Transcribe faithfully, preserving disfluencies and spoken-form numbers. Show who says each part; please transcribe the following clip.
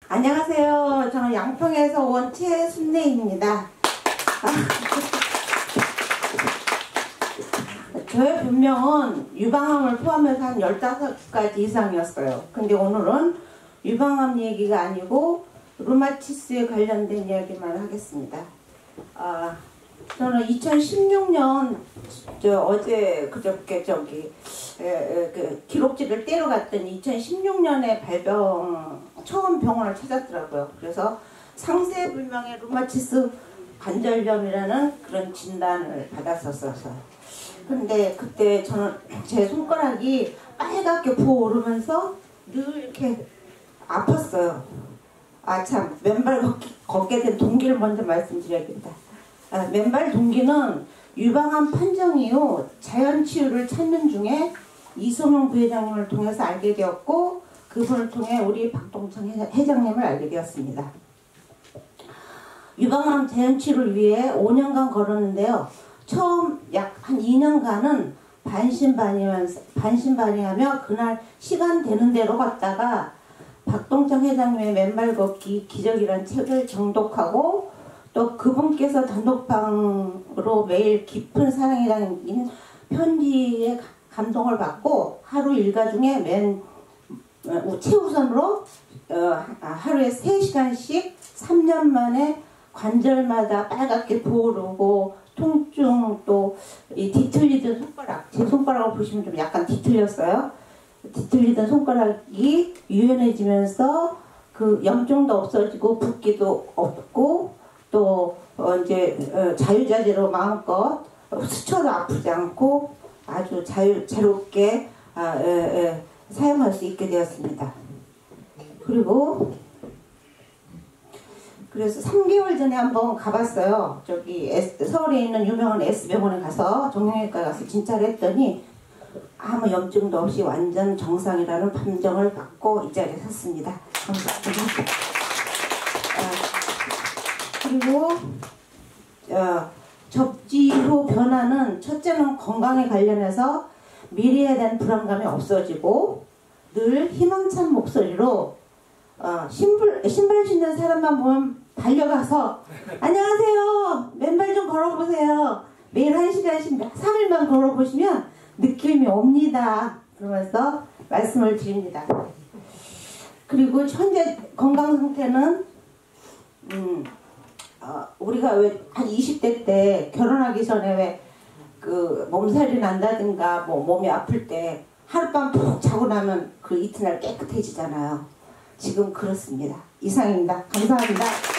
Speaker 1: 안녕하세요. 저는 양평에서 온 최순례입니다. 저의 본명은 유방암을 포함해서 한 열다섯 가지 이상이었어요. 근데 오늘은 유방암 얘기가 아니고 루마티스에 관련된 이야기만 하겠습니다. 아, 저는 이천십육 년 저 어제 그저께 저기 에, 에, 그 기록지를 떼러 갔더니 이천십육 년에 발병 처음 병원을 찾았더라고요. 그래서 상세불명의 루마티스 관절염이라는 그런 진단을 받았었어요. 근데 그때 저는 제 손가락이 빨갛게 부어오르면서 늘 이렇게 아팠어요. 아 참, 맨발 걷기, 걷게 된 동기를 먼저 말씀드려야겠다. 아, 맨발 동기는 유방암 판정 이후 자연치유를 찾는 중에 이소명 부회장님을 통해서 알게 되었고, 그분을 통해 우리 박동창 회장님을 알게 되었습니다. 유방암 자연치유를 위해 오 년간 걸었는데요. 처음 약 한 이 년간은 반신반의하면서, 반신반의하며 그날 시간 되는 대로 걷다가 박동창 회장님의 맨발 걷기 기적이라는 책을 정독하고, 또 그분께서 단독방으로 매일 깊은 사랑이 담긴 편지에 감동을 받고 하루 일과 중에 맨 최우선으로 어, 하루에 세 시간씩 삼 년 만에 관절마다 빨갛게 부어오르고 통증, 또 이 뒤틀리던 손가락, 제 손가락을 보시면 좀 약간 뒤틀렸어요. 뒤틀리던 손가락이 유연해지면서 그 염증도 없어지고 붓기도 없고, 또 어 이제 어 자유자재로 마음껏 스쳐도 아프지 않고 아주 자유, 자유롭게 아, 에, 에, 사용할 수 있게 되었습니다. 그리고 그래서 삼 개월 전에 한번 가봤어요. 저기 S, 서울에 있는 유명한 S병원에 가서 정형외과 가서 진찰을 했더니 아무 염증도 없이 완전 정상이라는 판정을 받고 이 자리에 섰습니다. 감사합니다. 그리고 어, 접지 후 변화는 첫째는 건강에 관련해서 미래에 대한 불안감이 없어지고 늘 희망찬 목소리로 어, 신발, 신발 신는 사람만 보면 달려가서 안녕하세요, 맨발 좀 걸어보세요, 매일 한 시간씩 삼 일만 걸어보시면 느낌이 옵니다, 그러면서 말씀을 드립니다. 그리고 현재 건강 상태는 음, 어, 우리가 왜 한 이십 대 때 결혼하기 전에 왜 그 몸살이 난다든가 뭐 몸이 아플 때 하룻밤 푹 자고 나면 그 이튿날 깨끗해지잖아요. 지금 그렇습니다. 이상입니다. 감사합니다.